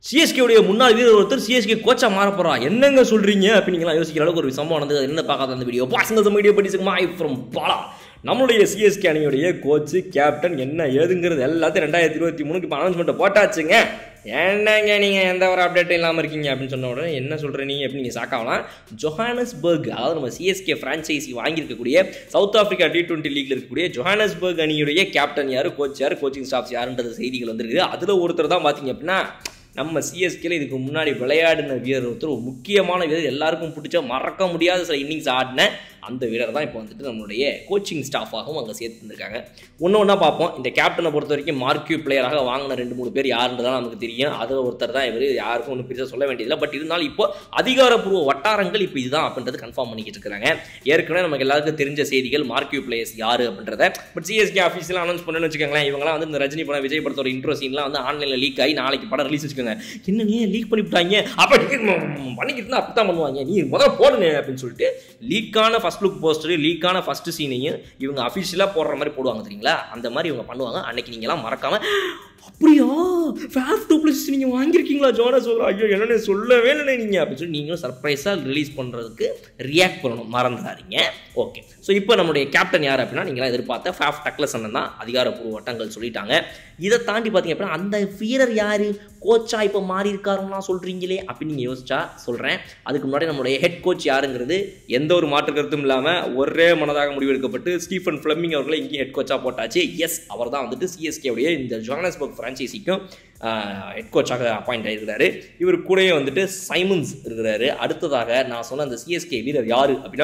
CSK உடைய முன்னாள் வீரர் ஒருத்தர் CSK கோச்சா மாற போறா என்னங்க சொல்றீங்க அப்படிங்களா யோசிக்கிற அளவுக்கு ஒரு சம்பவம் நடந்தது என்ன பார்க்காத அந்த வீடியோ பாசங்க அந்த வீடியோ படிச்சுமா ஃப்ரம் பாலா நம்மளுடைய CSK அணியுடைய கோச் கேப்டன் என்ன ஏதுங்கிறது எல்லாத்தையும் 2023 இப்போ அனௌன்ஸ்மெண்ட் போட்டாச்சுங்க என்னங்க நீங்கள் எந்த ஒரு அப்டேட்டும் இல்லாமல் இருக்கீங்க அப்படின்னு சொன்ன உடனே என்ன சொல்கிற நீங்கள் அப்படின்னு நீங்கள் சாக்காகலாம் ஜொஹானஸ்பர்க் அதாவது நம்ம CSK ஃப்ரான்ச்சைசி வாங்கியிருக்கக்கூடிய சவுத் ஆஃப்ரிக்கா T20 லீக்ல இருக்கக்கூடிய ஜொஹானஸ்பர்க் அணியுடைய கேப்டன் யார் கோச் யார் கோச்சிங் ஸ்டாஃப்ஸ் யாருன்றது செய்திகள் வந்துருக்குது அதில் ஒருத்தர் தான் பார்த்தீங்க அப்படின்னா நம்ம CSKல இதுக்கு முன்னாடி விளையாடின வீரர் ஒருத்தர் ஒரு முக்கியமான வீரர் எல்லாருக்கும் பிடிச்ச மறக்க முடியாத சில இன்னிங்ஸ் ஆடின அந்த வீரர் தான் இப்போ வந்துட்டு நம்மளுடைய கோச்சிங் ஸ்டாஃபாகவும் அங்கே சேர்த்துருக்காங்க ஒன்றா பார்ப்போம் இந்த கேப்டனை பொறுத்த வரைக்கும் மார்க்யூ பிளேயராக வாங்கின 2-3 பேர் யாருன்றதான் நமக்கு தெரியும் அதில் ஒருத்தர் தான் இவர் யாருக்கும் ஒன்றும் பெருசாக சொல்ல வேண்டியதில்லை பட் இருந்தாலும் இப்போ அதிகாரப்பூர்வ வட்டாரங்கள் இப்போ இதுதான் அப்படின்றது கன்ஃபார்ம் பண்ணிக்கிட்டு இருக்கிறாங்க ஏற்கனவே நமக்கு எல்லாருக்கும் தெரிஞ்ச செய்திகள் மார்க்யூ பிளேயர்ஸ் யார் அப்படின்றத பட் CSK ஆஃபீஸில் அனௌன்ஸ் பண்ணணும்னு வச்சுக்கோங்களேன் இவங்களாம் வந்து இந்த ரஜினி படம் விஜய் படத்தோட இன்ட்ரோ சீன்லாம் வந்து ஆன்லைனில் லீக் ஆகி நாளைக்கு படம் ரிலீஸ் வச்சுக்கோங்க என்ன நீ லீக் பண்ணிவிட்டாங்க அப்போ பண்ணிக்கிட்டு இருந்தால் அப்படி தான் பண்ணுவாங்க நீ முதல்ல போடுங்க அப்படின்னு சொல்லிட்டு லீக்கான ஃபர்ஸ்ட் லுக் போஸ்டர் லீக்கான ஃபர்ஸ்ட் சீனையும் இவங்க அஃபிஷியலாக போடுற மாதிரி போடுவாங்க தெரியுங்களா அந்த மாதிரி இவங்க பண்ணுவாங்க அன்னைக்கு நீங்களாம் மறக்காம அப்படியா ஃபேஃப் டூப்ளஸ் நீங்கள் வாங்கியிருக்கீங்களா ஜோஹானஸ்பர்க் ஐயோ என்னென்ன சொல்லவே இல்லை நீங்கள் அப்படின்னு சொல்லி நீங்களும் சர்ப்ரைஸாக ரிலீஸ் பண்ணுறதுக்கு ரியாக்ட் பண்ணணும் மறந்துடாதீங்க ஓகே ஸோ இப்போ நம்மளுடைய கேப்டன் யார் அப்படின்னா நீங்களாம் எதிர்பார்த்த ஃபேஃப் டக்ளஸ் அண்ணன் தான் அதிகாரப்பூர்வ வட்டங்கள் சொல்லிட்டாங்க இதை தாண்டி பார்த்தீங்க அப்படின்னா அந்த வீரர் யார் கோச்சா இப்போ மாறி இருக்காருன்னா சொல்கிறீங்களே அப்படின்னு நீங்கள் யோசிச்சா சொல்கிறேன் அதுக்கு முன்னாடி நம்மளுடைய ஹெட் கோச் யாருங்கிறது எந்த ஒரு மாற்று கருத்தும் இல்லாமல் ஒரே மனதாக முடிவெடுக்கப்பட்டு ஸ்டீஃபன் ஃப்ளெமிங் அவர்களை இங்கேயும் ஹெட் கோச்சாக போட்டாச்சு எஸ் அவர் தான் வந்துட்டு CSK உடைய இந்த ஜோஹானஸ்பர்க் ஃப்ரான்ச்சைசிக்கும் ஹெட் கோச்சாக அப்பாயிண்ட் ஆகிருக்கிறாரு இவர் கூடயே வந்துட்டு சைமன்ஸ் இருக்கிறாரு அடுத்ததாக நான் சொன்ன அந்த CSK வீரர் யார் அப்படின்னா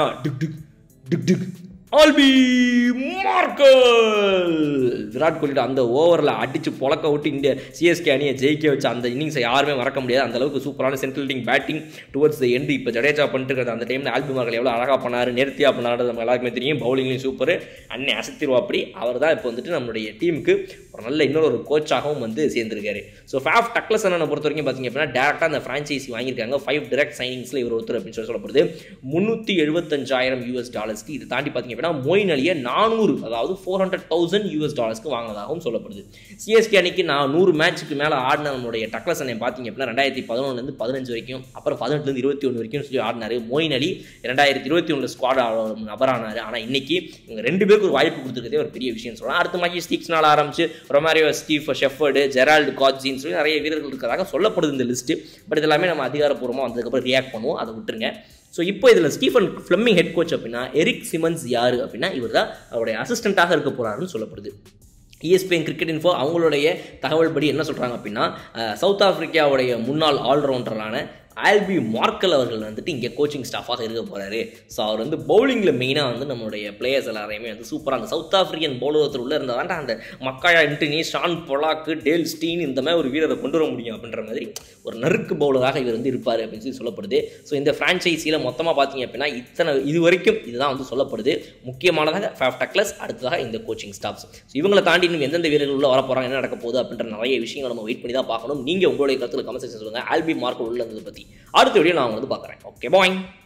Albie Morkel விராட் கோலியோட அந்த ஓவரில் அடித்து பொழக்க விட்டு இந்த CSK அணியை ஜெயிக்க வச்ச அந்த இன்னிங்ஸை யாருமே மறக்க முடியாது அந்த அளவுக்கு சூப்பரான central batting towards the end இப்போ ஜடேஜா பண்ணிட்டு இருக்கிறது அந்த டைமில் ஆல்பி மார்க்கல் எவ்வளோ அழகாக பண்ணார் நேர்த்தியாக பண்ணாரு நம்ம எல்லாருக்குமே தெரியும் பவுலிங்லையும் சூப்பர் அண்ணே அசத்திருவா அப்படி அவர் தான் இப்போ வந்துட்டு நம்மளுடைய டீமுக்கு ஒரு நல்ல இன்னொரு கோச்சாகவும் வந்து சேர்ந்திருக்காரு ஸோ ஃபேஃப் டக்ளஸ் அண்ணனை பொறுத்த வரைக்கும் பார்த்தீங்க அப்படின்னா டேரெக்டாக அந்த ஃப்ரான்ச்சைசி வாங்கியிருக்காங்க 5 டைரக்ட் சைனிங்ஸில் இவர் ஒருத்தர் அப்படின்னு சொல்லப்படுது $375,000 இது தாண்டி பார்த்தீங்க அப்படின்னா மொயின் அலியை 400 அதாவது $400,000 வாங்கினதாகவும் சொல்லப்படுது CSK அணிக்கு நான் 100 மேட்சுக்கு மேலே ஆடின நம்மளுடைய டக்ளஸ் அண்ணன் பார்த்தீங்க அப்படின்னா 2011 15 வரைக்கும் அப்புறம் 18 21 வரைக்கும் சொல்லி ஆடினார் மொயின் அலி 2021 ஸ்குவாட் நபரானார் ஆனால் இன்னைக்கு இவங்க 2 பேருக்கு ஒரு வாய்ப்பு கொடுத்துருக்கதே ஒரு பெரிய விஷயம் சொல்லலாம் அடுத்த மாதிரி ஸ்டிக்ஸ்னால் ஆரம்பிச்சு ரொமாரியோ ஸ்டீஃப் ஷெஃபர்டு ஜெரால்டு காட்ஜின்னு சொல்லி நிறைய வீரர்கள் இருக்கிறதாக சொல்லப்படுது இந்த லிஸ்ட்டு பட் இதெல்லாமே நம்ம அதிகாரப்பூர்வமாக வந்ததுக்கப்புறம் ரியாக்ட் பண்ணுவோம் அதை விட்டுருங்க ஸோ இப்போ இதில் ஸ்டீஃபன் ஃப்ளெமிங் ஹெட் கோச் அப்படின்னா எரிக் சிமன்ஸ் யார் அப்படின்னா இவர் தான் அவருடைய அசிஸ்டண்ட்டாக இருக்க போகிறாருன்னு சொல்லப்படுது ESPN கிரிக்கெட் இன்ஃபோ அவங்களுடைய தகவல் படி என்ன சொல்கிறாங்க அப்படின்னா சவுத் ஆஃப்ரிக்காவுடைய முன்னாள் ஆல்ரவுண்டரான ஆல்பி மார்க்கல் அவர்கள் வந்துட்டு இங்கே கோச்சிங் ஸ்டாஃபாக இருக்க போகிறாரு ஸோ அவர் வந்து பவுலிங்கில் மெயினாக வந்து நம்மளுடைய பிளேயர்ஸ் எல்லாரையுமே வந்து சூப்பராக அந்த சவுத் ஆஃப்ரிக்கன் பவுலர் ஒருத்தர் உள்ளே இருந்தால் அந்த Makhaya Ntini Shaun Pollock Dale Steyn இந்த மாதிரி ஒரு வீரரை கொண்டு வர முடியும் அப்படின்ற மாதிரி ஒரு நறுக்கு பவுலராக இவர் வந்து இருப்பார் அப்படின்னு சொல்லி சொல்லப்படுது ஸோ இந்த ஃப்ரான்ச்சைஸியில் மொத்தமாக பார்த்தீங்க அப்படின்னா இது வரைக்கும் இதுதான் வந்து சொல்லப்படுது முக்கியமானதாக ஃபேஃப் டக்ளஸ் அடுத்ததாக இந்த கோச்சிங் ஸ்டாஃப்ஸ் ஸோ இவங்களை தாண்டி இன்னும் எந்தெந்த வீரர்கள் உள்ள வர போகிறாங்க என்ன நடக்க போகுது அப்படின்ற நிறைய விஷயங்கள் நம்ம வெயிட் பண்ணி தான் பார்க்கணும் நீங்கள் உங்களுடைய கருத்தில் கமெண்ட் செக்ஷன் சொல்லுங்கள் ஆல்பி மார்க்கல் உள்ள இருந்ததை பற்றி அடுத்த வீடியோ நான் வந்து பார்க்குறேன் ஓகே பாய்